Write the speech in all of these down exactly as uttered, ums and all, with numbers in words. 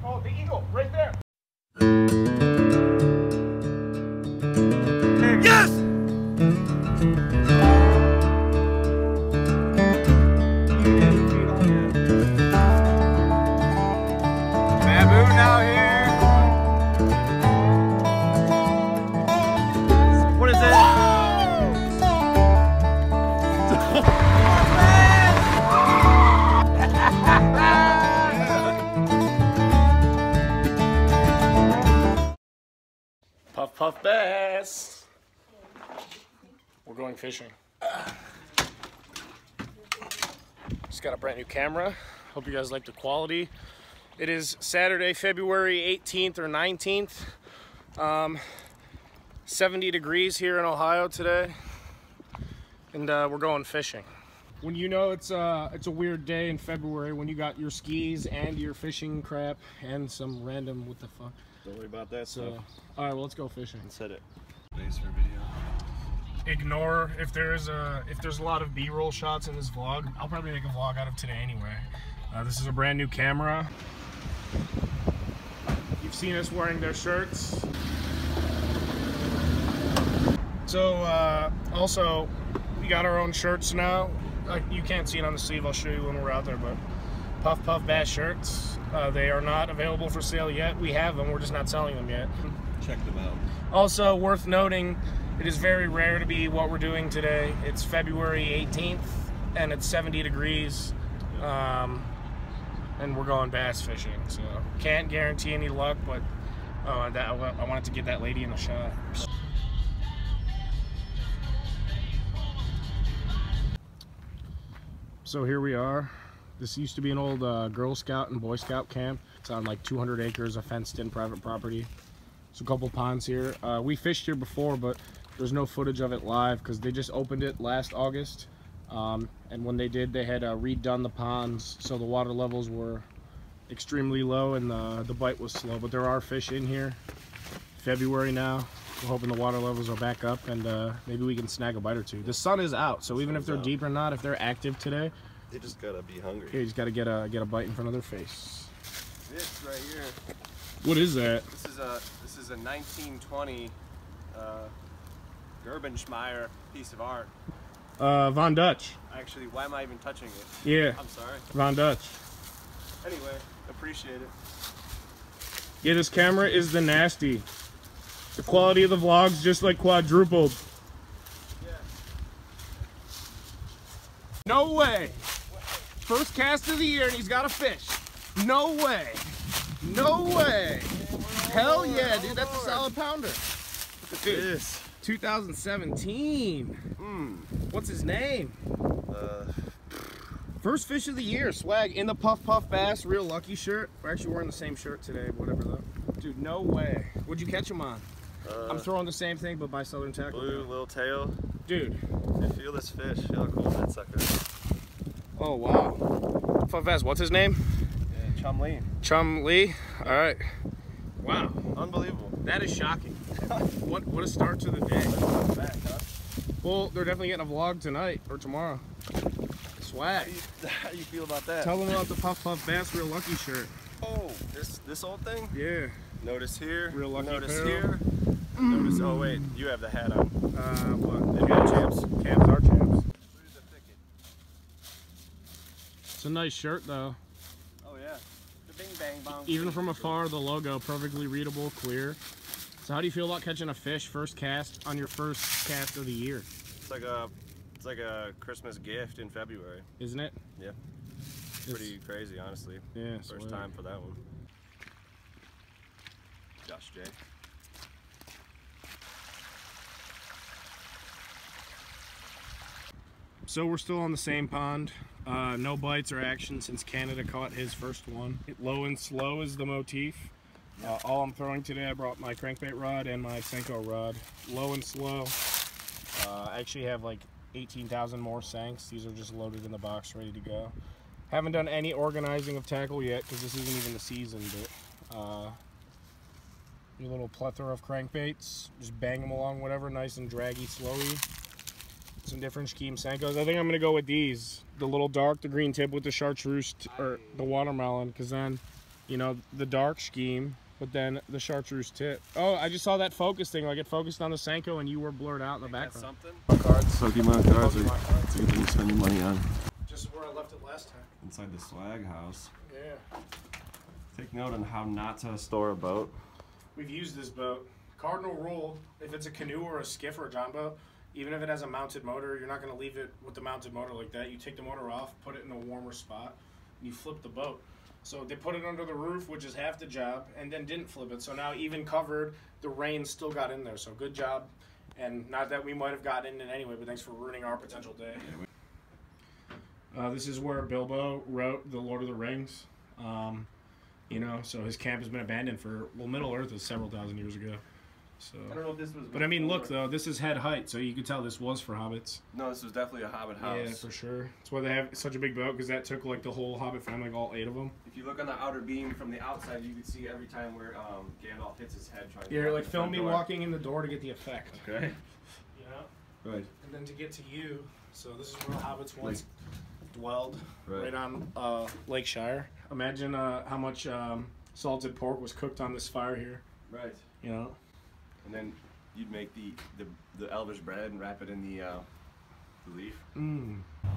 Oh, the eagle, right there. Yes! Baboon out here. What is it? Puff puff bass. We're going fishing. Just got a brand new camera. Hope you guys like the quality. It is Saturday, February eighteenth or nineteenth. Um, seventy degrees here in Ohio today. And uh, we're going fishing. When you know it's uh it's a weird day in February when you got your skis and your fishing crap and some random what the fuck. Don't worry about that So, stuff. all right, well, let's go fishing. Let's hit it. Base for video. Ignore if there's a if there's a lot of B-roll shots in this vlog. I'll probably make a vlog out of today anyway. Uh, this is a brand new camera. You've seen us wearing their shirts. So uh, also, we got our own shirts now. Like, you can't see it on the sleeve. I'll show you when we're out there. But Puff Puff Bass shirts. Uh, they are not available for sale yet. We have them. We're just not selling them yet. Check them out. Also worth noting, it is very rare to be what we're doing today. It's February eighteenth and it's seventy degrees. Um, and we're going bass fishing. So can't guarantee any luck, but oh, that, I wanted to get that lady in the shot. So here we are. This used to be an old uh, Girl Scout and Boy Scout camp. It's on like two hundred acres of fenced-in private property. There's a couple ponds here. Uh, we fished here before, but there's no footage of it live because they just opened it last August. Um, and when they did, they had uh, redone the ponds, so the water levels were extremely low and the, the bite was slow. But there are fish in here. February now. We're hoping the water levels are back up and uh, maybe we can snag a bite or two. The sun is out, so even if they're deep or not, if they're active today, they just gotta be hungry. you just gotta get a get a bite in front of their face. This right here. What is that? This is a this is a nineteen twenty uh, Gerbenschmeyer piece of art. Uh, Von Dutch. Actually, why am I even touching it? Yeah. I'm sorry. Von Dutch. Anyway, appreciate it. Yeah, this camera is the nasty. The quality of the vlogs just like quadrupled. Yeah. No way. First cast of the year and he's got a fish. No way. No way. Hell yeah, dude. That's a solid pounder. Look at this. two thousand seventeen. Mm. What's his name? Uh, First fish of the year. Swag in the Puff Puff Bass Real Lucky shirt. We're actually wearing the same shirt today. Whatever though. Dude, no way. What'd you catch him on? uh, I'm throwing the same thing, but by Southern Tackle. blue little tail. Dude. Dude, feel this fish. Feel how cool that sucker is. Oh, wow. Puff Bass, what's his name? Yeah, Chum Lee. Chum Lee. All right. Wow. Unbelievable. That is shocking. What what a start to the day. Back, huh? Well, they're definitely getting a vlog tonight or tomorrow. Swag. How do you, how do you feel about that? Tell them about the Puff Puff Bass Real Lucky shirt. Oh, this this old thing? Yeah. Notice here. Real Lucky Notice apparel. here. Notice. Oh wait, you have the hat on. Uh, what? Maybe the champs. Camps are champs. It's a nice shirt though. Oh yeah. The bing bang bong. Even from afar, the logo perfectly readable, clear. So how do you feel about catching a fish first cast on your first cast of the year? It's like a it's like a Christmas gift in February. Isn't it? Yeah. It's Pretty crazy, honestly. Yeah. First swag. time for that one. Josh J. So we're still on the same pond. Uh, no bites or action since Canada caught his first one. Low and slow is the motif. Uh, all I'm throwing today, I brought my crankbait rod and my Senko rod. Low and slow. Uh, I actually have like eighteen thousand more Senks. These are just loaded in the box, ready to go. Haven't done any organizing of tackle yet because this isn't even the season, but uh, your little plethora of crankbaits. Just bang them along, whatever, nice and draggy, slowy. Some different scheme Senkos. I think I'm gonna go with these. The little dark, the green tip with the chartreuse or the watermelon, because then you know, the dark scheme, but then the chartreuse tip. Oh, I just saw that focus thing. Like it focused on the Senko and you were blurred out in the background. Something? Cards. Pokemon cards are Pokemon it's a good thing to spend your money on. Just where I left it last time. Inside the swag house. Yeah. Take note on how not to store a boat. We've used this boat. Cardinal rule, if it's a canoe or a skiff or a john boat, even if it has a mounted motor, you're not going to leave it with the mounted motor like that. You take the motor off, put it in a warmer spot, and you flip the boat. So they put it under the roof, which is half the job, and then didn't flip it. So now even covered, the rain still got in there. So good job. And not that we might have gotten in it anyway, but thanks for ruining our potential day. Uh, this is where Bilbo wrote The Lord of the Rings. Um, you know, so his camp has been abandoned for, well, Middle Earth is several thousand years ago. So, I don't know if this was. but I mean, look before- though, this is head height, so you could tell this was for hobbits. No, this was definitely a Hobbit house. Yeah, for sure. That's why they have such a big boat, because that took like the whole Hobbit family, like all eight of them. If you look on the outer beam from the outside, you can see every time where um, Gandalf hits his head trying to. Yeah, get like the film front me door. walking in the door to get the effect. Okay. You know, Right. and then to get to you. So this is where the hobbits once dwelled, Right. right on uh, Lake Shire. Imagine uh, how much um, salted pork was cooked on this fire here. Right. You know. And then you'd make the the, the Elvish bread and wrap it in the uh, the leaf. Mmm.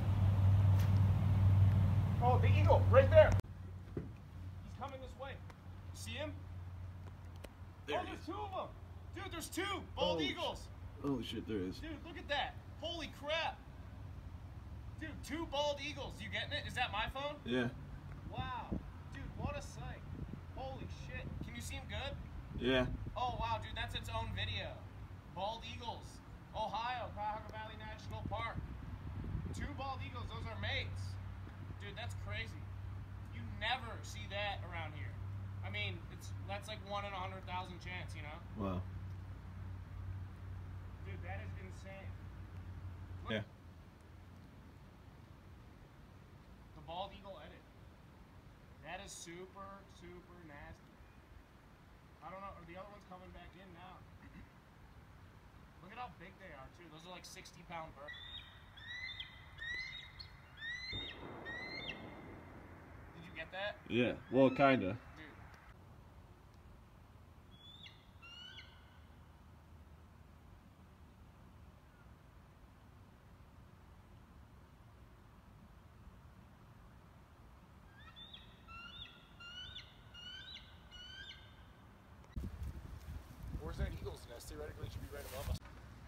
Oh, the eagle, right there. He's coming this way. You see him? There oh, he there's is. two of them. Dude, there's two bald Oh, eagles. Holy shit, there is. Dude, look at that. Holy crap. Dude, two bald eagles. You getting it? Is that my phone? Yeah. Wow. Dude, what a sight. Holy shit. Can you see him good? Yeah. Oh, wow, dude, that's its own video. Bald eagles. Ohio, Cuyahoga Valley National Park. Two bald eagles. Those are mates. Dude, that's crazy. You never see that around here. I mean, it's that's like one in a hundred thousand chance, you know? Wow. Dude, that is insane. Look. Yeah. The bald eagle edit. That is super, super nasty. I don't know. Are the other ones coming back in now? Look at how big they are, too. Those are like sixty pound birds. Did you get that? Yeah. Well, kinda. Dude. Where's that eagle's nest? Theoretically, it should be right above us.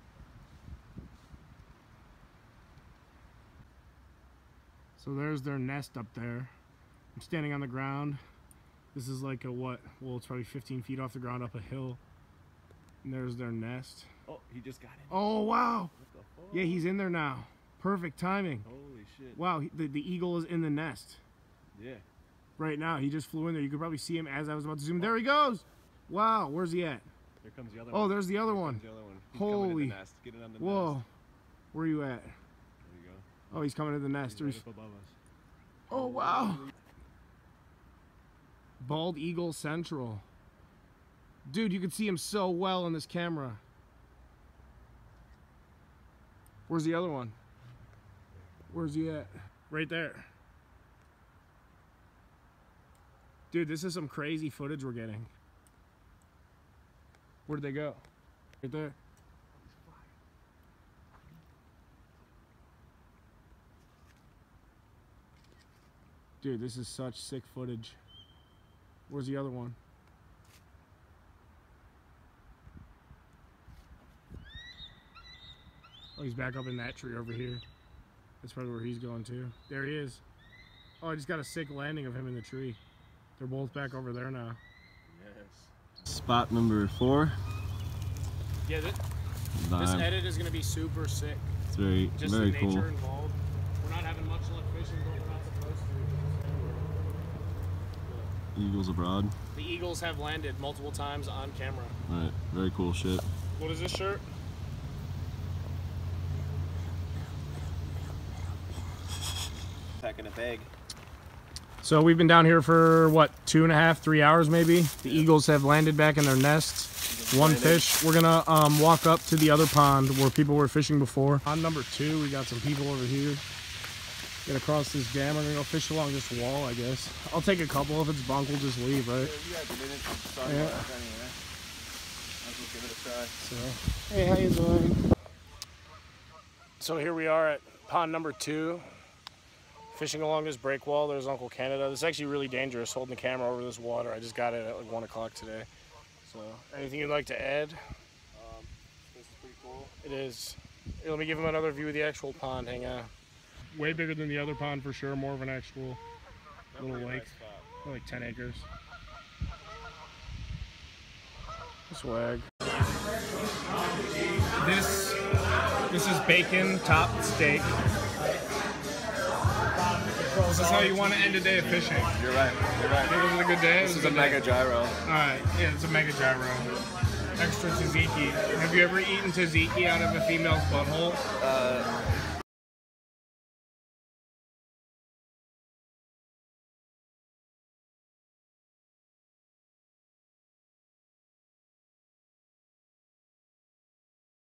So there's their nest up there. I'm standing on the ground. This is like a what? Well, it's probably fifteen feet off the ground up a hill. And there's their nest. Oh, he just got in. Oh, wow. What the fuck? Yeah, he's in there now. Perfect timing. Holy shit. Wow, he- the, the eagle is in the nest Yeah. right now. He just flew in there. You could probably see him as I was about to zoom. There he goes. Wow, where's he at? There comes the other Oh, one. there's the other There one. comes the other one. He's coming in Holy. the nest. Get it on the Whoa. nest. Where are you at? There you go. Oh, he's coming to the nest. He's right There's- up above us. Oh, wow. Bald Eagle Central. Dude, you can see him so well in this camera. Where's the other one? Where's he at? Right there. Dude, this is some crazy footage we're getting. Where'd they go? Right there. Dude, this is such sick footage. Where's the other one? Oh, he's back up in that tree over here. That's probably where he's going to. There he is. Oh, I just got a sick landing of him in the tree. They're both back over there now. Yes. Spot number four. Yeah, this, this Vibe. edit is going to be super sick. It's very, Just very the cool. nature involved. We're not having much luck fishing, but we're not supposed to. Eagles abroad. The eagles have landed multiple times on camera. Right. Very cool shit. What is this shirt? Packing a bag. So we've been down here for what, two and a half, three hours maybe. The eagles have landed back in their nest. One landed. fish. We're gonna um, walk up to the other pond where people were fishing before. On number two, we got some people over here. Get across this dam. We're gonna go fish along this wall, I guess. I'll take a couple. If it's bunk, we'll just leave, right? If you have minutes of sun Yeah. anyway, I'll just give it a try. So, hey, how you doing? So here we are at pond number two, fishing along this break wall. There's Uncle Canada. This is actually really dangerous, holding the camera over this water. I just got it at like one o'clock today. So, anything you'd like to add? Um, this is pretty cool. It is. Here, let me give him another view of the actual pond. Hang on. Way bigger than the other pond for sure. More of an actual little lake. Nice spot. Like ten acres. Swag. This this is bacon topped steak. This is how you want to end a day of fishing. You're right. You're right. Think it was a good day? This is a mega gyro. Alright, yeah, it's a mega gyro. Extra tzatziki. Have you ever eaten tzatziki out of a female's butthole? Uh,